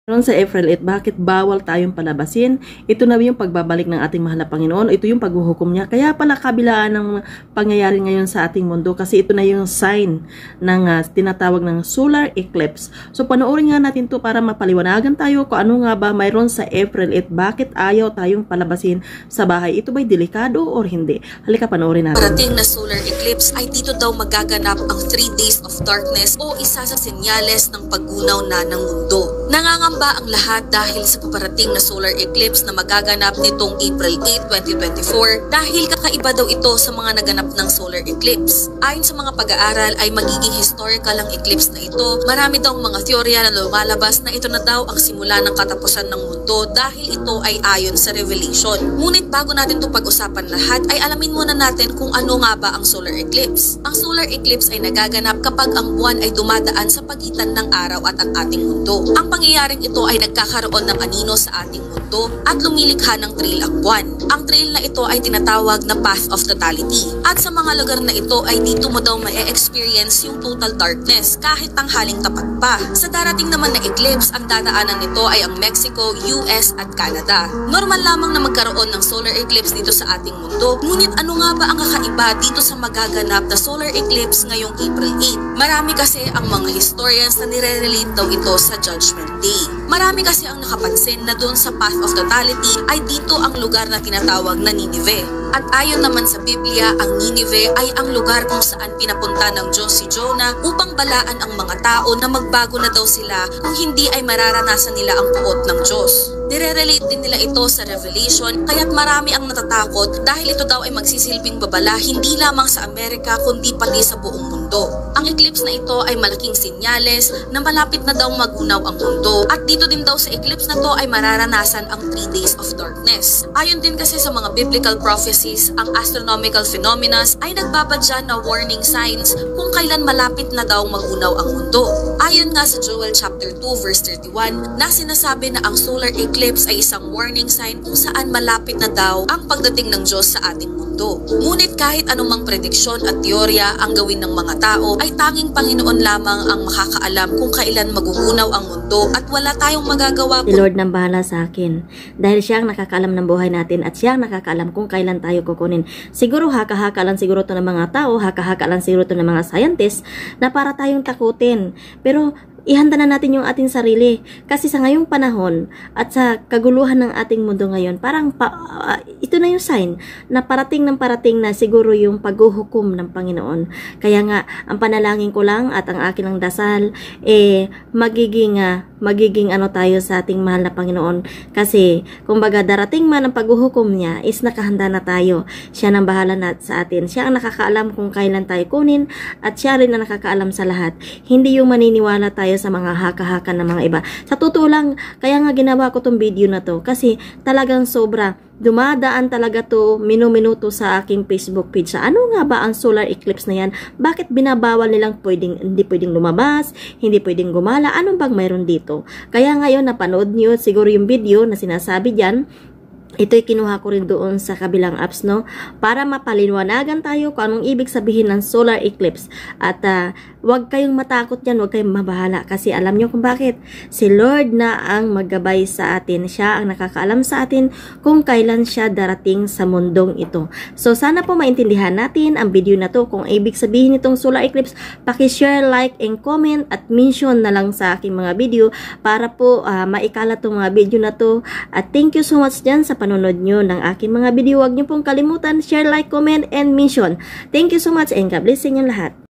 Ron sa April 8, bakit bawal tayong palabasin? Ito na yung pagbabalik ng ating mahal na Panginoon. Ito yung paghuhukom niya. Kaya pala kabilaan ng pangyayari ngayon sa ating mundo kasi ito na yung sign ng tinatawag ng solar eclipse. So panoorin nga natin to para mapaliwanagan tayo kung ano nga ba mayroon sa April 8. Bakit ayaw tayong palabasin sa bahay? Ito ba'y delikado or hindi? Halika panoorin natin. Parating na solar eclipse ay dito daw magaganap ang 3 days of darkness o isa sa senyales ng paggunaw na ng mundo. Nangangamba ang lahat dahil sa paparating na solar eclipse na magaganap nitong April 8, 2024 dahil kakaiba daw ito sa mga naganap ng solar eclipse. Ayon sa mga pag-aaral ay magiging historical ang eclipse na ito. Marami daw mga teorya na lumalabas na ito na daw ang simula ng katapusan ng mundo dahil ito ay ayon sa Revelation. Ngunit bago natin ito pag-usapan lahat ay alamin muna natin kung ano nga ba ang solar eclipse. Ang solar eclipse ay nagaganap kapag ang buwan ay dumadaan sa pagitan ng araw at ang ating mundo. Ang pangyayaring ito ay nagkakaroon ng anino sa ating mundo at lumilikha ng trail ang buwan. Ang trail na ito ay tinatawag na path of totality. At sa mga lugar na ito ay dito mo daw ma-experience yung total darkness kahit tanghaling tapat pa. Sa darating naman na eclipse, ang dadaanan nito ay ang Mexico, US at Canada. Normal lamang na magkaroon ng solar eclipse dito sa ating mundo. Ngunit ano nga ba ang kakaiba dito sa magaganap na solar eclipse ngayong April 8? Marami kasi ang mga historians na nire-relate daw ito sa Judgment Day. Marami kasi ang nakapansin na doon sa path of totality ay dito ang lugar na tinatawag na Nineveh. At ayon naman sa Biblia, ang Nineveh ay ang lugar kung saan pinapunta ng Diyos si Jonah upang balaan ang mga tao na magbago na daw sila kung hindi ay mararanasan nila ang puot ng Diyos. Nire-relate din nila ito sa Revelation kaya't marami ang natatakot dahil ito daw ay magsisilbing babala hindi lamang sa Amerika kundi pati sa buong mundo. Ang eclipse na ito ay malaking senyales na malapit na daw magunaw ang mundo at dito din daw sa eclipse na to ay mararanasan ang 3 days of darkness. Ayon din kasi sa mga biblical prophecies, ang astronomical phenomena ay nagbabadya na warning signs kung kailan malapit na daw magunaw ang mundo. Ayon nga sa Joel chapter 2 verse 31 na sinasabi na ang solar eclipse ay isang warning sign kung saan malapit na daw ang pagdating ng Diyos sa ating mundo. Ngunit kahit anumang prediksyon at teorya ang gawin ng mga tao ay tanging Panginoon lamang ang makakaalam kung kailan magugunaw ang mundo at wala tayong magagawa. Si Lord nang bahala sa akin dahil siya ang nakakaalam ng buhay natin at siya ang nakakaalam kung kailan tayo kukunin. Siguro haka-haka lang siguro to ng mga tao, haka-haka lang siguro to ng mga scientists na para tayong takutin. Pero ihanda na natin yung ating sarili kasi sa ngayong panahon at sa kaguluhan ng ating mundo ngayon parang ito na yung sign na parating na siguro yung paghuhukom ng Panginoon. Kaya nga ang panalangin ko lang at ang akin lang dasal magiging ano tayo sa ating mahal na Panginoon kasi kumbaga darating man ang paghuhukom niya is nakahanda na tayo. Siya nang bahala na sa atin. Siya ang nakakaalam kung kailan tayo kunin at siya rin ang nakakaalam sa lahat. Hindi yung maniniwala tayo sa mga haka-haka ng mga iba. Sa totoo lang, kaya nga ginawa ko tong video na to kasi talagang sobra. Dumadaan talaga to minuto sa aking Facebook page. Ano nga ba ang solar eclipse na yan? Bakit binabawal nilang hindi pwedeng lumabas, hindi pwedeng gumala? Anong bang mayroon dito? Kaya ngayon napanood niyo siguro yung video na sinasabi diyan. Ito'y kinuha ko rin doon sa kabilang apps, no? Para mapaliwanagan tayo kung anong ibig sabihin ng solar eclipse. At huwag kayong matakot dyan, huwag kayong mabahala. Kasi alam nyo kung bakit. Si Lord na ang maggabay sa atin. Siya ang nakakaalam sa atin kung kailan siya darating sa mundong ito. So sana po maintindihan natin ang video na to. Kung ibig sabihin nitong solar eclipse, paki-share, like, and comment at mention na lang sa aking mga video para po maikalat tong mga video na to. At thank you so much dyan sa panonood nyo ng aking mga video. Huwag nyo pong kalimutan, share, like, comment, and mention. Thank you so much and God bless sa inyo lahat.